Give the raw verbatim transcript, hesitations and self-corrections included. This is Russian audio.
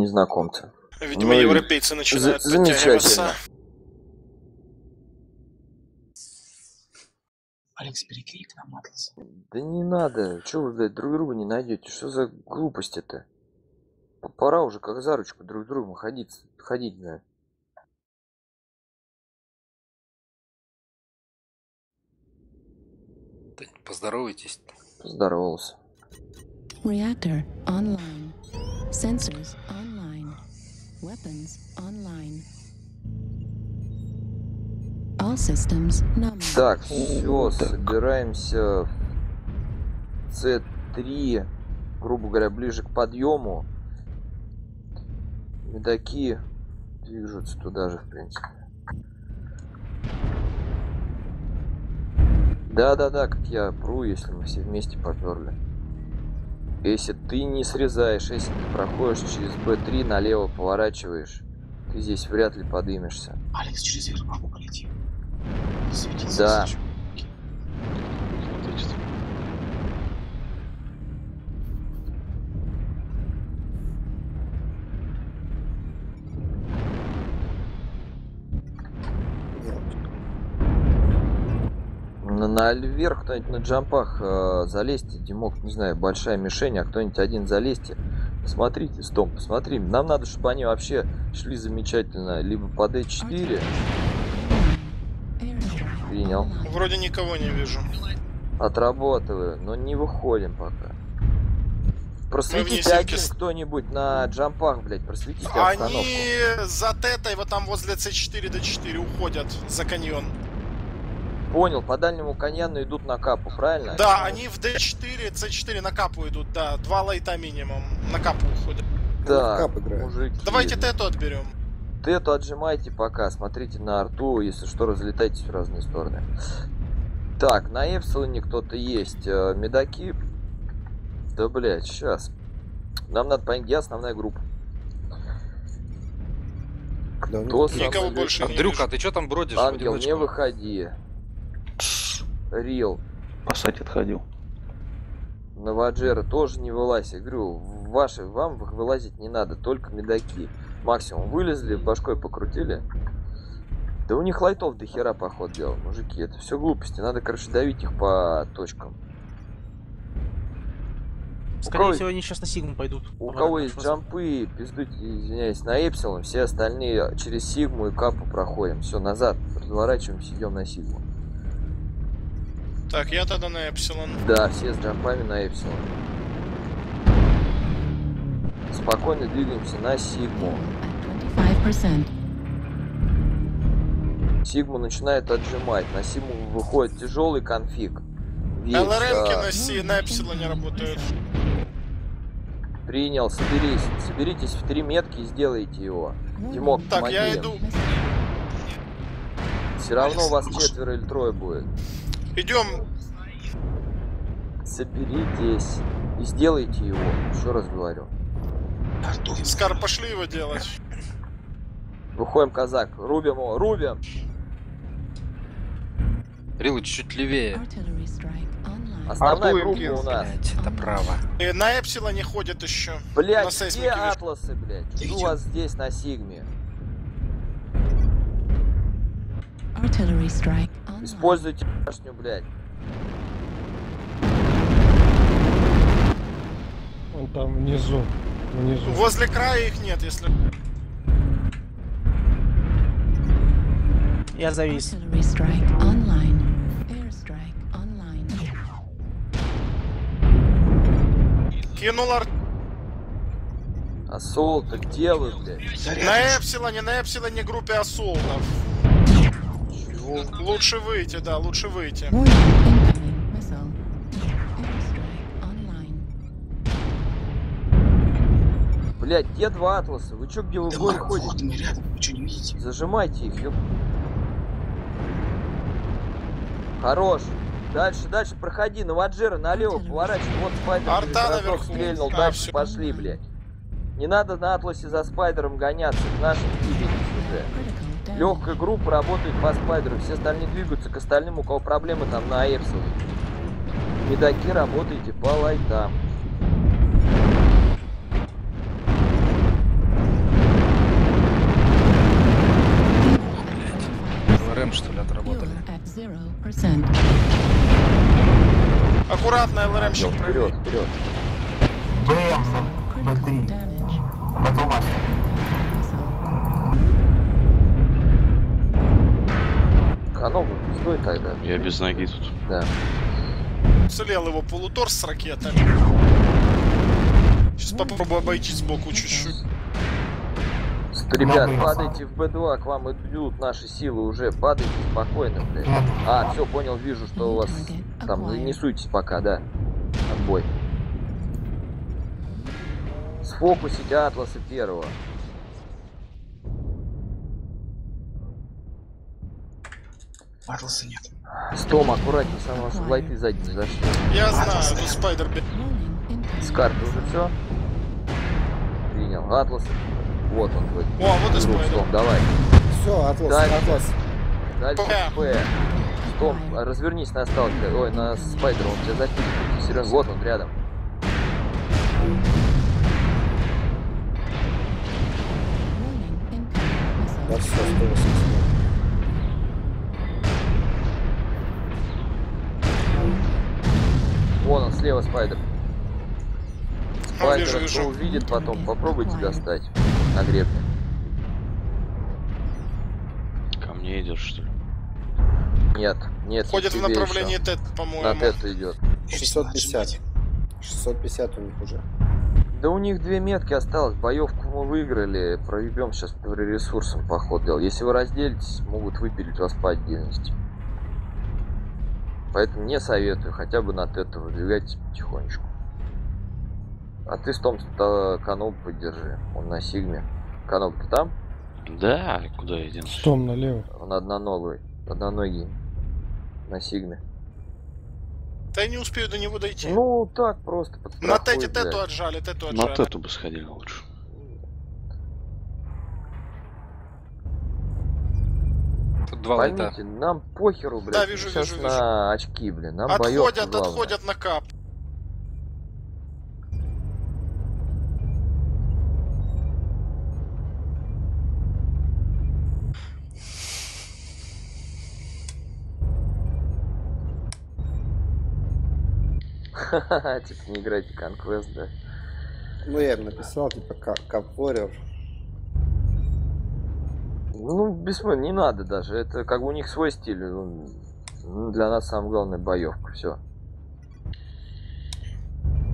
незнакомца. Видимо, ну, европейцы начинают за подтягиваться. Алекс, перекинь к нам Атлас. Да не надо. Чего вы, блядь, друг друга не найдете? Что за глупость это? Пора уже как за ручку друг другу ходить, ходить, да. Поздоровайтесь. Поздоровался. Reactor online. Sensors online. Weapons online. All systems nominal. Так, все, собираемся в С три, грубо говоря, ближе к подъему. Медаки движутся туда же, в принципе. Да-да-да, как я пру, если мы все вместе поперли. Если ты не срезаешь, если ты проходишь через Б три, налево поворачиваешь, ты здесь вряд ли подымешься. Алекс, через верхушку полети. Светится. Да. Наверх кто-нибудь на джампах э, залезьте, Димок, не знаю, большая мишень, а кто-нибудь один залезьте. Посмотрите, стоп, посмотри. Нам надо, чтобы они вообще шли замечательно. Либо по Д четыре. Принял. Вроде никого не вижу. Отрабатываю, но не выходим пока. Просветите один кто-нибудь на джампах, блядь, просветите обстановку. Они за тетой вот там возле С четыре Д четыре уходят за каньон. Понял, по дальнему каньону идут на капу, правильно? Да, они в Д четыре, С четыре на капу идут, да. Два лайта минимум. На капу уходят. Да, мужики. Давайте тету отберем. Тету отжимайте пока, смотрите на арту, если что, разлетайтесь в разные стороны. Так, на Эпсилоне кто-то есть. Медаки. Да, блядь, сейчас. Нам надо понять, где основная группа. Да, Кто никого больше не Андрюха, вижу. а ты что там бродишь? Ангел, не выходи. Рил. Пасать отходил. Наваджера тоже не вылазь. Я говорю, ваши, вам вылазить не надо, только медаки. Максимум вылезли, башкой покрутили. Да у них лайтов до хера поход делал, мужики. Это все глупости. Надо, короче, давить их по точкам. Скорее кого... всего, они сейчас на Сигму пойдут. У кого есть джампы, пиздуйте, извиняюсь, на Эпсилон, все остальные через Сигму и Капу проходим. Все, назад, разворачиваемся, идем на Сигму. Так, я тогда на Эпсилон. Да, все с джампами на Эпсилон. Спокойно двигаемся на Сигму. Сигму начинает отжимать. На Сигму выходит тяжелый конфиг. ЛРМки а... на, Си, на Эпсилоне работают. Принял, соберись. Соберитесь в три метки и сделайте его. Димок, так, помоги. Я иду. Все равно у вас четверо или трое будет. Идем. Соберитесь и сделайте его. Еще раз говорю. Скар, пошли его делать. Выходим, казак. Рубим его. Рубим. Рил, чуть-чуть левее. Основная группа у нас. Блять, это право. И на Эпсилоне ходят еще. Блять, где атласы, блять? Жду вас здесь на Сигме. Используйте башню, блять. Он там внизу. Внизу. Возле края их нет, если... Я завис. Кинул арт... Ассолт, ты где вы, блядь? На Эпсилоне, на Эпсилоне группе ассолтов. Чего? Лучше выйти, да, лучше выйти. Блять, где два атласа? Вы чё, где вы в горе ходите? Рядом, вы чё, не видите? Зажимайте их, ёп. Хорош. Дальше, дальше проходи, Наваджера налево, поворачивай. Вот спайдер. Арта наверху. Стрельнул, А, дальше все. пошли, блядь. Не надо на атласе за спайдером гоняться, к нашим двигайтесь уже. Легкая группа работает по спайдеру, все остальные двигаются к остальным, у кого проблемы там на Эпсилоне. Медаки работаете по лайтам. zero percent. Аккуратно, ЛРМщик. Вперед, вперед. Critical damage. Канобу, стой тогда. Я без ноги тут. Да. Уцелел его полуторс с ракетами. Сейчас попробую обойти сбоку чуть-чуть. Ребят, падайте в бэ два, к вам идут наши силы уже. Падайте спокойно, блядь. А, все, понял, вижу, что у вас там. Не, не суйтесь пока, да. Отбой. Сфокусите Атласа первого. Атласа нет. Стом, аккуратнее, сам ваши лайты сзади не зашли. Я знаю, тут спайдер бе- С карты уже все? Принял. Атлас. Вот он твой. О, вот и друг, спайдер. Стом, давай. Все, Атлас, Дальше. Атлас. Дальше П. П. Стом, развернись на сталкера. Ой, на спайдера, он тебя запишет. Серьезно, вот он рядом. Да все, сто восемьдесят. Вон он, слева спайдер. А, вижу, Спайдера вижу. кто увидит потом, попробуйте достать на гребне. Ко мне идешь, что ли? Нет, нет. Ходит в тебе направлении еще. Т, На по-моему. тета идет. шестьсот пятьдесят. шестьсот пятьдесят у них уже. Да у них две метки осталось, боевку мы выиграли, проебем сейчас по ресурсам по ходу дела. Если вы разделитесь, могут выпилить вас по отдельности. Поэтому не советую, хотя бы на тета выдвигайтесь потихонечку. А ты с том Каноб поддержи, он на сигме. Каноб, ты там? Да, куда я денусь? Стом налево. Он одноногой, одноногий на сигме. Да я не успею до него дойти. Ну так просто На подстрахуй, Тете блядь. Тету отжали, Тету На отжали. тету бы сходили лучше. Тут два лайта. Поймите, нам похеру, блядь. Да, вижу, сейчас вижу, на очки, блин. Нам боёвка Отходят, главное. отходят на кап. Ха-ха-ха, типа не играйте Conquest, да. Ну я им написал, типа, Cup Warrior. Ну, бессмысленно, не надо даже. Это как бы у них свой стиль. Ну, для нас самое главное боевка. Все.